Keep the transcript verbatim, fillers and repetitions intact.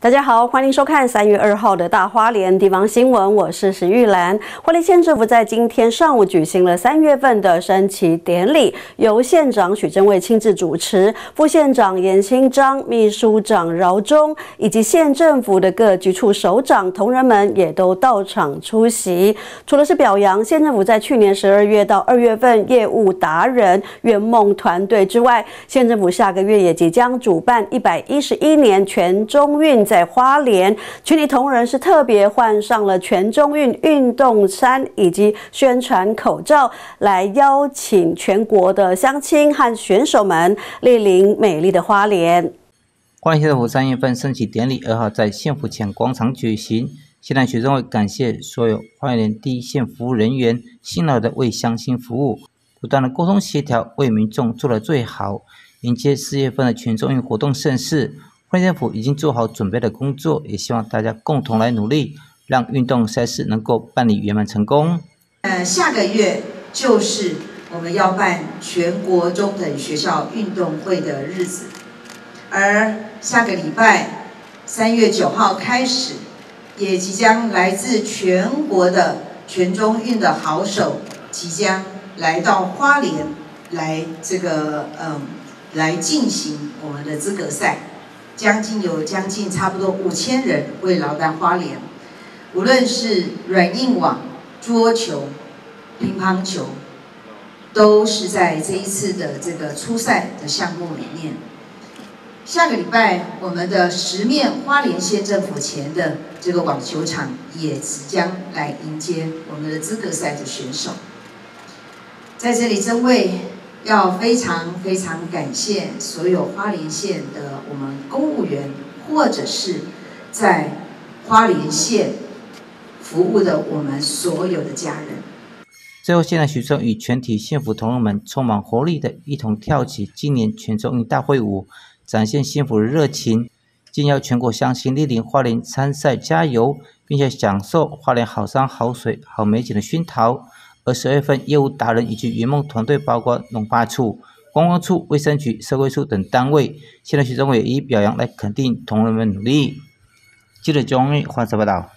大家好，欢迎收看三月二号的大花莲地方新闻，我是石玉兰。花莲县政府在今天上午举行了三月份的升旗典礼，由县长许正卫亲自主持，副县长严新章、秘书长饶忠以及县政府的各局处首长同仁们也都到场出席。除了是表扬县政府在去年十二月到二月份业务达人圆梦团队之外，县政府下个月也即将主办一百一十一年全中运在花莲，群里同仁是特别换上了全中运运动衫以及宣传口罩，来邀请全国的乡亲和选手们莅临美丽的花莲。 花莲县政府三月份升旗典礼二号在县府前广场举行，县长许正卫感谢所有花莲第一线服务人员辛劳的为乡亲服务，不断的沟通协调，为民众做得最好，迎接四月份的全中运活动盛事。花莲县府已经做好准备的工作，也希望大家共同来努力，让运动赛事能够办理圆满成功。 呃，下个月就是我们要办全国中等学校运动会的日子，而下个礼拜三月九号开始，也即将来自全国的全中运的好手即将来到花莲，来这个嗯来进行我们的资格赛。将近有将近差不多五千人会劳在花莲，无论是软硬网、桌球、乒乓球，都是在这一次的这个初赛的项目里面。下个礼拜，我们的十面花莲县政府前的这个网球场也即将来迎接我们的资格赛的选手。在这里，真为要非常非常感谢所有花莲县的我们公务员，或者是在花莲县服务的我们所有的家人。 最后，县长许正与全体县府同仁们充满活力的一同跳起今年全中运大会舞，展现县府的热情，敬邀全国乡亲莅临花莲参赛加油，并且享受花莲好山好水好美景的熏陶。而十月份业务达人以及圆梦团队，包括农发处、观光处、卫生局、社会处等单位，县长许正伟也以表扬来肯定同仁们努力。记者钟玉华报道。